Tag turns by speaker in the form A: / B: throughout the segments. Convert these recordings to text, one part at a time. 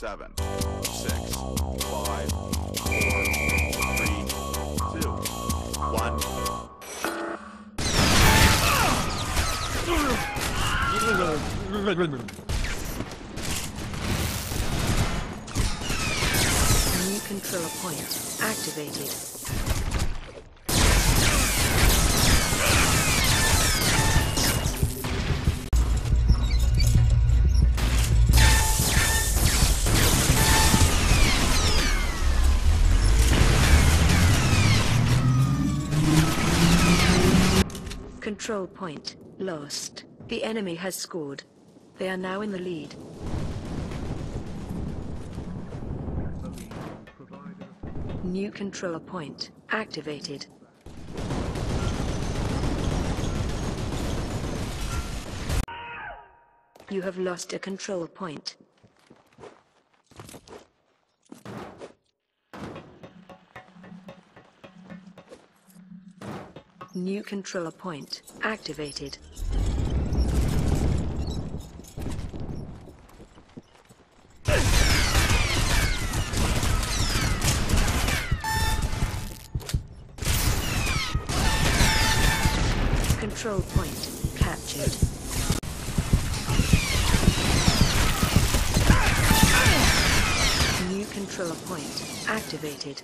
A: 7, 6, 5, 4, 3, 2, 1.
B: New control point activated. Control point lost. The enemy has scored. They are now in the lead. New controller point activated. You have lost a control point. New controller point activated. Control point captured. New controller point activated.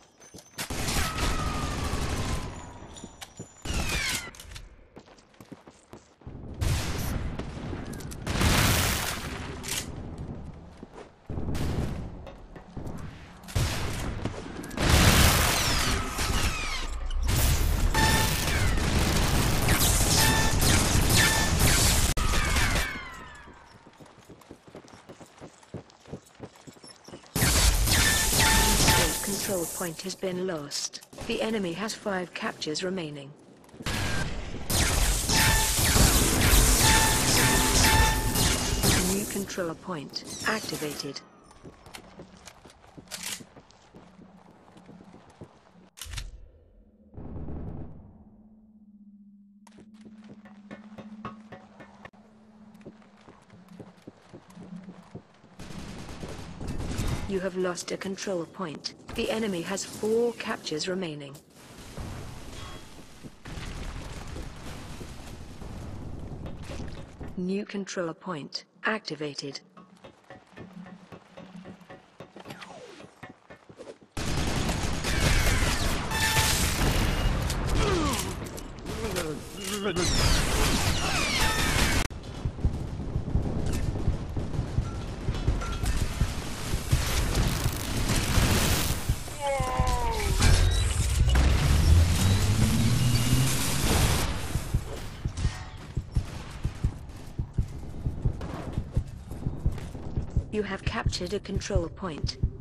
B: Control point has been lost. The enemy has 5 captures remaining. New controller point activated. You have lost a control point. The enemy has 4 captures remaining. New controller point activated. You have captured a control point.